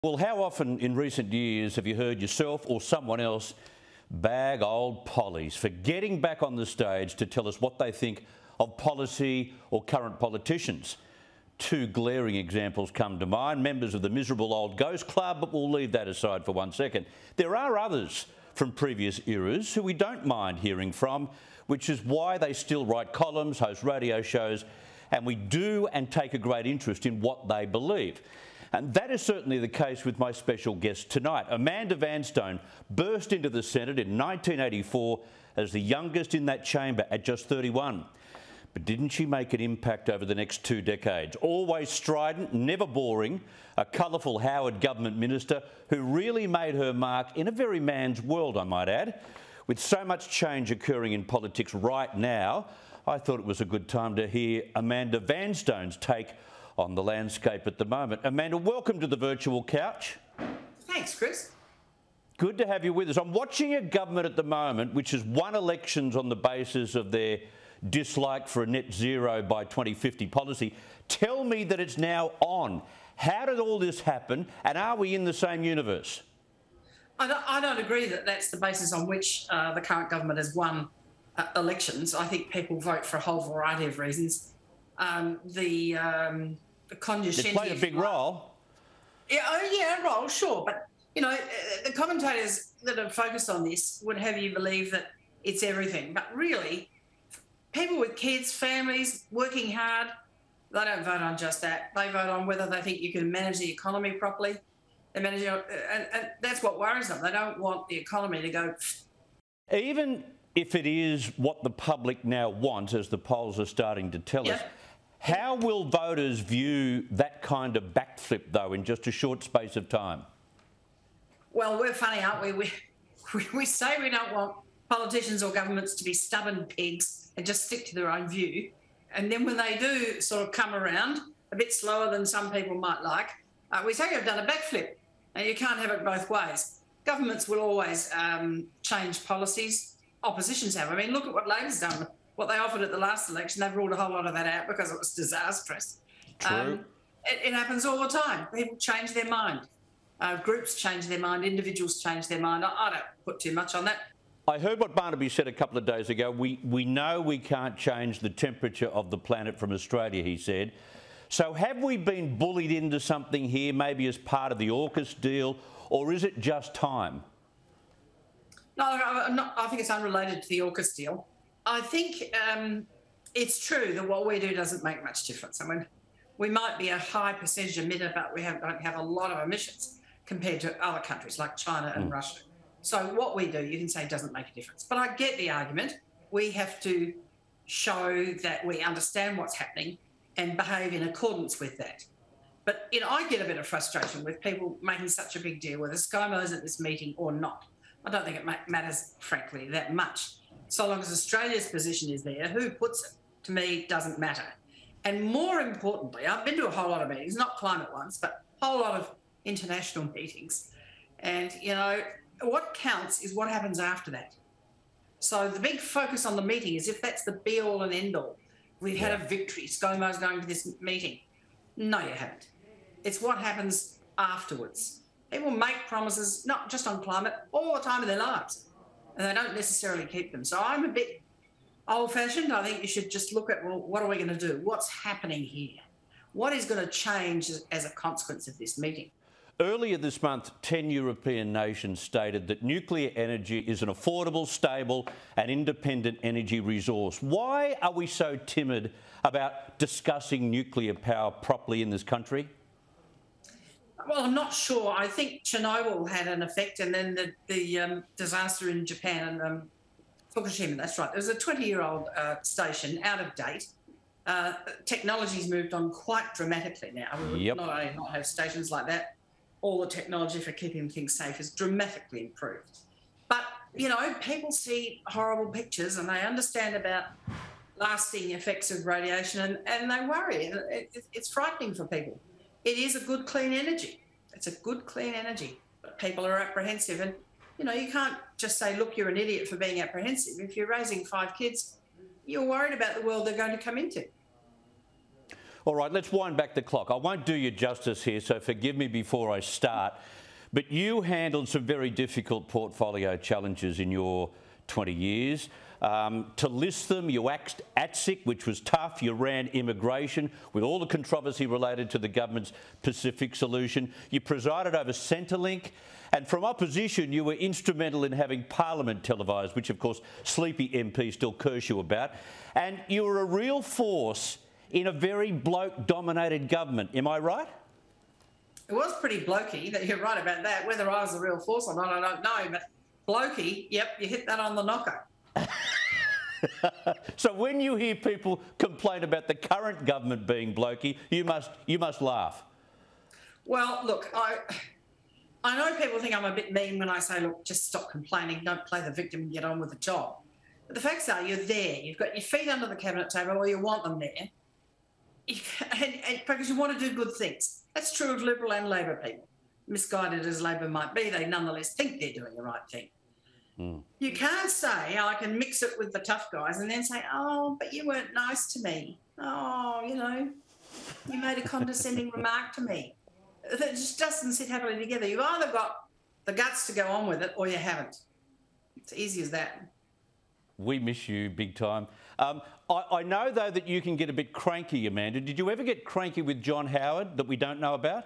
Well, how often in recent years have you heard yourself or someone else bag old Pollies for getting back on the stage to tell us what they think of policy or current politicians? Two glaring examples come to mind, members of the miserable old Ghost Club, but we'll leave that aside for 1 second. There are others from previous eras who we don't mind hearing from, which is why they still write columns, host radio shows, and we do and take a great interest in what they believe. And that is certainly the case with my special guest tonight. Amanda Vanstone burst into the Senate in 1984 as the youngest in that chamber at just 31. But didn't she make an impact over the next 2 decades? Always strident, never boring, a colourful Howard government minister who really made her mark in a very man's world, I might add. With so much change occurring in politics right now, I thought it was a good time to hear Amanda Vanstone's take on the landscape at the moment. Amanda, welcome to the virtual couch. Thanks, Chris. Good to have you with us. I'm watching a government at the moment which has won elections on the basis of their dislike for a net zero by 2050 policy. Tell me that it's now on. How did all this happen, and are we in the same universe? I don't agree that that's the basis on which the current government has won elections. I think people vote for a whole variety of reasons. The condescension. It played a big role. Yeah, a role, sure. But, you know, the commentators that have focused on this would have you believe that it's everything. But really, people with kids, families, working hard, they don't vote on just that. They vote on whether they think you can manage the economy properly. They manage, and that's what worries them. They don't want the economy to go. Even if it is what the public now wants, as the polls are starting to tell us, how will voters view that kind of backflip, though, in just a short space of time? Well, we're funny, aren't we? We say we don't want politicians or governments to be stubborn pigs and just stick to their own view. And then when they do sort of come around, a bit slower than some people might like, we say you've done a backflip. And you can't have it both ways. Governments will always change policies. Oppositions have. I mean, look at what Labor's done. What they offered at the last election, they've ruled a whole lot of that out because it was disastrous. True. It happens all the time. People change their mind. Groups change their mind. Individuals change their mind. I don't put too much on that. I heard what Barnaby said a couple of days ago. We know we can't change the temperature of the planet from Australia, he said. So have we been bullied into something here, maybe as part of the AUKUS deal, or is it just time? No, I think it's unrelated to the AUKUS deal. I think it's true that what we do doesn't make much difference. I mean, we might be a high percentage emitter, but we don't have a lot of emissions compared to other countries like China and Russia. So what we do, you can say, doesn't make a difference. But I get the argument. We have to show that we understand what's happening and behave in accordance with that. But, you know, I get a bit of frustration with people making such a big deal whether ScoMo's at this meeting or not. I don't think it matters, frankly, that much. So long as Australia's position is there, who puts it, to me, doesn't matter. And more importantly, I've been to a whole lot of meetings, not climate ones, but a whole lot of international meetings. And, you know, what counts is what happens after that. So the big focus on the meeting is if that's the be-all and end-all. We've had a victory. ScoMo's going to this meeting. No, you haven't. It's what happens afterwards. People make promises, not just on climate, all the time in their lives, and they don't necessarily keep them. So I'm a bit old-fashioned. I think you should just look at, well, what are we going to do? What's happening here? What is going to change as a consequence of this meeting? Earlier this month, 10 European nations stated that nuclear energy is an affordable, stable and independent energy resource. Why are we so timid about discussing nuclear power properly in this country? Well, I'm not sure. I think Chernobyl had an effect, and then the disaster in Japan and Fukushima, that's right. There was a 20-year-old station, out of date. Technology's moved on quite dramatically now. We would not only not have stations like that, all the technology for keeping things safe has dramatically improved. But, you know, people see horrible pictures and they understand about lasting effects of radiation and they worry. It's frightening for people. It is a good, clean energy. It's a good, clean energy. But people are apprehensive. And, you know, you can't just say, look, you're an idiot for being apprehensive. If you're raising 5 kids, you're worried about the world they're going to come into. All right, let's wind back the clock. I won't do you justice here, so forgive me before I start. But you handled some very difficult portfolio challenges in your 20 years. To list them, you axed ATSIC, which was tough. You ran immigration with all the controversy related to the government's Pacific solution. You presided over Centrelink. And from opposition, you were instrumental in having Parliament televised, which, of course, sleepy MPs still curse you about. And you were a real force in a very bloke-dominated government. Am I right? It was pretty blokey. You're right about that. Whether I was a real force or not, I don't know. But blokey, yep, you hit that on the knocker. So when you hear people complain about the current government being blokey, you must laugh. Well, look, I know people think I'm a bit mean when I say, look, just stop complaining, don't play the victim and get on with the job. But the facts are you're there. You've got your feet under the cabinet table, or you want them there, and because you want to do good things. That's true of Liberal and Labor people. Misguided as Labor might be, they nonetheless think they're doing the right thing. You can't say, I can mix it with the tough guys and then say, oh, but you weren't nice to me. Oh, you made a condescending remark to me. That just doesn't sit happily together. You've either got the guts to go on with it or you haven't. It's easy as that. We miss you big time. I know, though, that you can get a bit cranky, Amanda. Did you ever get cranky with John Howard that we don't know about?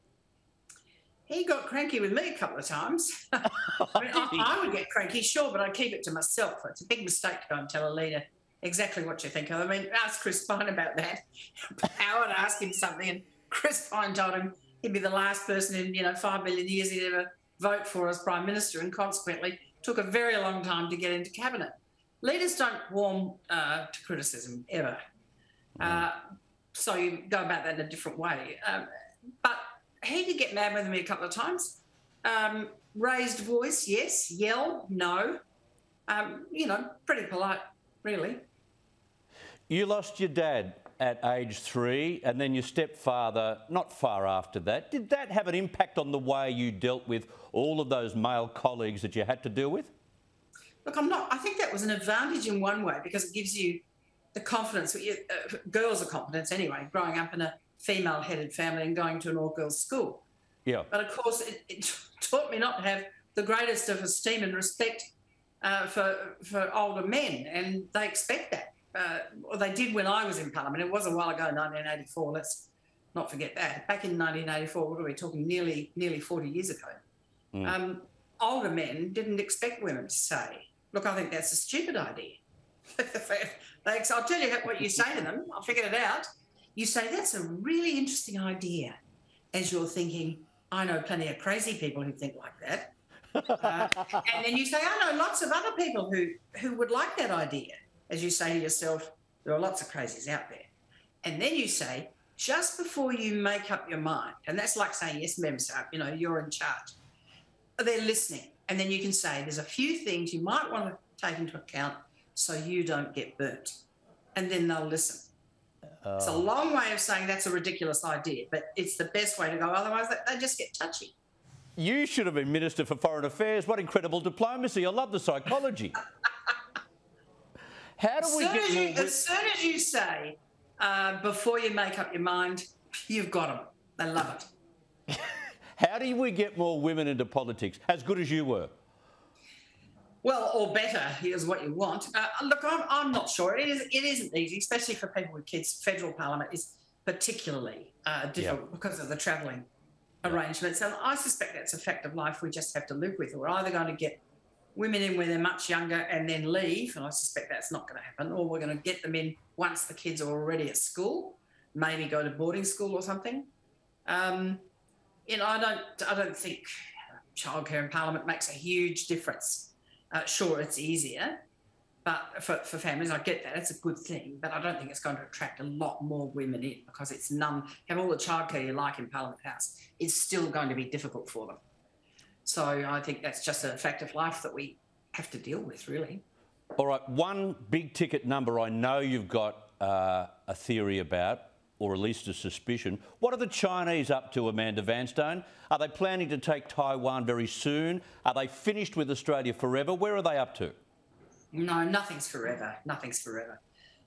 He got cranky with me a couple of times. I would get cranky, sure, but I'd keep it to myself. It's a big mistake to go and tell a leader exactly what you think of. I mean, ask Chris Pine about that. Howard asked him something and Chris Pine told him he'd be the last person in 5 million years he'd ever vote for as Prime Minister, and consequently took a very long time to get into cabinet. Leaders don't warm to criticism ever. So you go about that in a different way. But he did get mad with me a couple of times. Raised voice, yes. Yell, no. Pretty polite, really. You lost your dad at age 3 and then your stepfather not far after that. Did that have an impact on the way you dealt with all of those male colleagues that you had to deal with? Look, I think that was an advantage in one way because it gives you the confidence. Girls are confidence anyway, growing up in a female-headed family and going to an all-girls school. Yeah. But of course, it taught me not to have the greatest of esteem and respect for older men, and they expect that. Or they did when I was in Parliament. It was a while ago, 1984. Let's not forget that. Back in 1984, what are we talking? Nearly 40 years ago. Older men didn't expect women to say, "Look, I think that's a stupid idea." I'll tell you what you say to them. I figured it out. You say, "That's a really interesting idea," as you're thinking, "I know plenty of crazy people who think like that." And then you say, "I know lots of other people who would like that idea," as you say to yourself, "There are lots of crazies out there." And then you say, just before you make up your mind, and that's like saying, "Yes, ma'am, sir, you're in charge." They're listening. And then you can say, "There's a few things you might want to take into account so you don't get burnt." And then they'll listen. It's a long way of saying that's a ridiculous idea, but it's the best way to go. Otherwise, they just get touchy. You should have been Minister for Foreign Affairs. What incredible diplomacy. I love the psychology. How do we get more... As soon as you say, before you make up your mind, you've got them. They love it. How do we get more women into politics, as good as you were? Well, or better, here's what you want. Look, I'm not sure. It isn't easy, especially for people with kids. Federal Parliament is particularly difficult because of the travelling arrangements. And I suspect that's a fact of life we just have to live with. We're either going to get women in when they're much younger and then leave, and I suspect that's not going to happen, or we're going to get them in once the kids are already at school, maybe go to boarding school or something. I don't think childcare in Parliament makes a huge difference. Sure, it's easier, but for families, I get that. It's a good thing, but I don't think it's going to attract a lot more women in because it's have all the childcare you like in Parliament House. It's still going to be difficult for them. So I think that's just a fact of life that we have to deal with, really. All right, one big ticket number I know you've got a theory about, or at least a suspicion. What are the Chinese up to, Amanda Vanstone? Are they planning to take Taiwan very soon? Are they finished with Australia forever? Where are they up to? No, nothing's forever. Nothing's forever.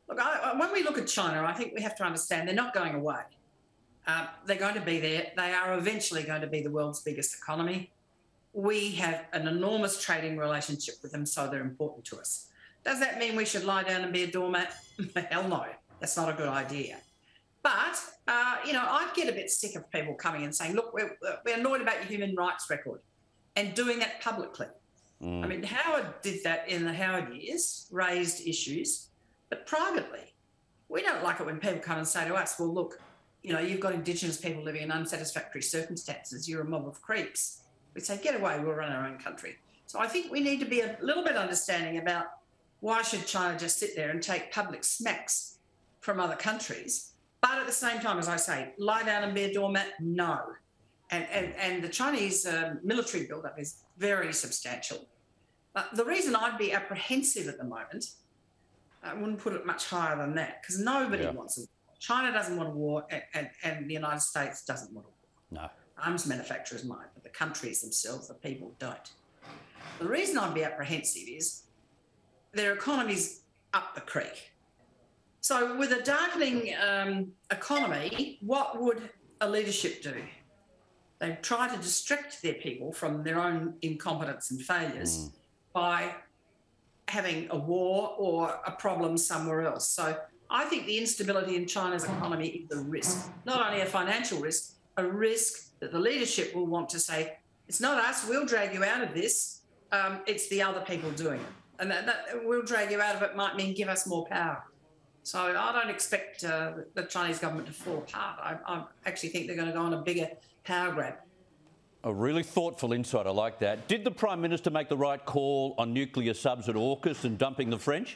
Look, when we look at China, I think we have to understand they're not going away. They're going to be there. They are eventually going to be the world's biggest economy. We have an enormous trading relationship with them, so they're important to us. Does that mean we should lie down and be a doormat? Hell no, that's not a good idea. But, I'd get a bit sick of people coming and saying, look, we're annoyed about your human rights record, and doing that publicly. I mean, Howard did that in the Howard years, raised issues, but privately. We don't like it when people come and say to us, well, look, you've got Indigenous people living in unsatisfactory circumstances, you're a mob of creeps. We say, get away, we'll run our own country. So I think we need to be a little bit understanding about why should China just sit there and take public smacks from other countries. But at the same time, as I say, lie down and be a doormat? No. And the Chinese military build-up is very substantial. The reason I'd be apprehensive at the moment, I wouldn't put it much higher than that, because nobody wants a war. China doesn't want a war, and the United States doesn't want a war. No. Arms manufacturers might, but the countries themselves, the people, don't. The reason I'd be apprehensive is their economy's up the creek. So with a darkening economy, what would a leadership do? They try to distract their people from their own incompetence and failures by having a war or a problem somewhere else. So I think the instability in China's economy is a risk, not only a financial risk, a risk that the leadership will want to say, it's not us, we'll drag you out of this, it's the other people doing it. And that we'll drag you out of it might mean give us more power. So I don't expect the Chinese government to fall apart. I actually think they're going to go on a bigger power grab. A really thoughtful insight, I like that. Did the Prime Minister make the right call on nuclear subs at AUKUS and dumping the French?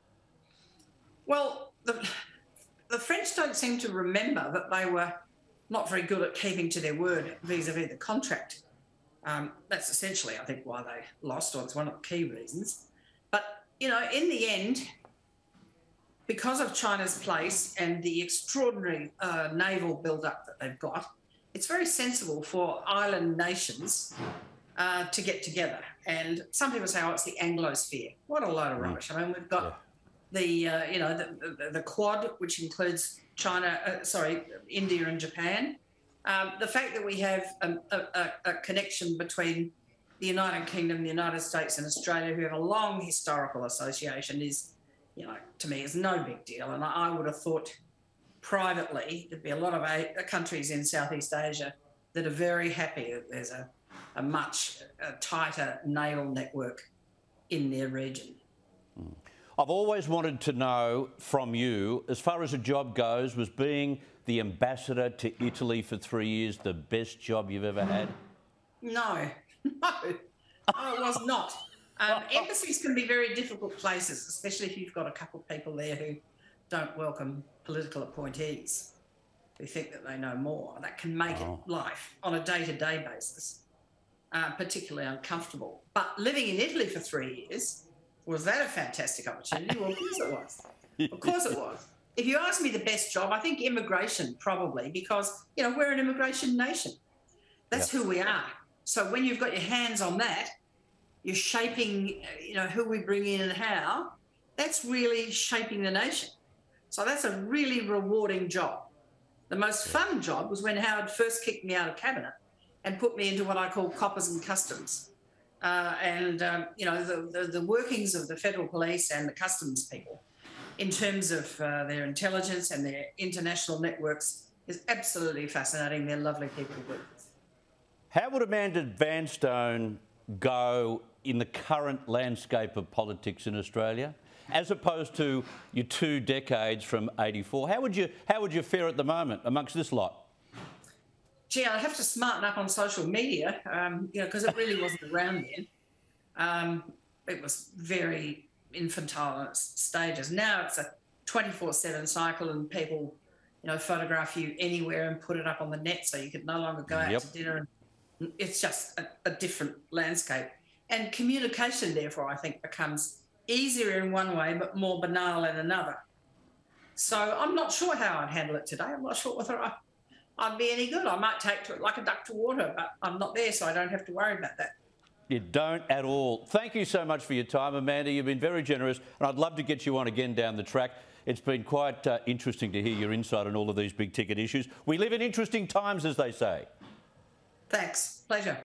Well, the French don't seem to remember that they were not very good at keeping to their word vis-a-vis the contract. That's essentially, I think, why they lost, or it's one of the key reasons. But, in the end, because of China's place and the extraordinary naval build-up that they've got, it's very sensible for island nations to get together. And some people say, oh, it's the Anglosphere. What a load of rubbish. I mean, we've got the Quad, which includes India and Japan. The fact that we have a connection between the United Kingdom, the United States and Australia, who have a long historical association, is, to me, is no big deal. And I would have thought privately there'd be a lot of countries in Southeast Asia that are very happy that there's a much tighter naval network in their region. I've always wanted to know from you, as far as a job goes, was being the ambassador to Italy for 3 years the best job you've ever had? No, it was not. Embassies can be very difficult places, especially if you've got a couple of people there who don't welcome political appointees, who think that they know more. That can make life on a day-to-day basis particularly uncomfortable. But living in Italy for 3 years, was that a fantastic opportunity? Well, of course it was. Of course it was. If you ask me the best job, I think immigration probably, because, we're an immigration nation. That's who we are. So when you've got your hands on that, you're shaping, who we bring in and how. That's really shaping the nation. So that's a really rewarding job. The most fun job was when Howard first kicked me out of cabinet and put me into what I call coppers and customs. The workings of the federal police and the customs people in terms of their intelligence and their international networks is absolutely fascinating. They're lovely people to work with. How would Amanda Vanstone go in the current landscape of politics in Australia, as opposed to your 2 decades from '84? How would you fare at the moment amongst this lot? Gee, I'd have to smarten up on social media, because it really wasn't around then. It was very infantile in its stages. Now it's a 24/7 cycle, and people, photograph you anywhere and put it up on the net, so you could no longer go out to dinner. And it's just a different landscape. And communication, therefore, I think becomes easier in one way, but more banal in another. So I'm not sure how I'd handle it today. I'm not sure whether I'd be any good. I might take to it like a duck to water, but I'm not there, so I don't have to worry about that. You don't at all. Thank you so much for your time, Amanda. You've been very generous, and I'd love to get you on again down the track. It's been quite interesting to hear your insight on all of these big ticket issues. We live in interesting times, as they say. Thanks. Pleasure.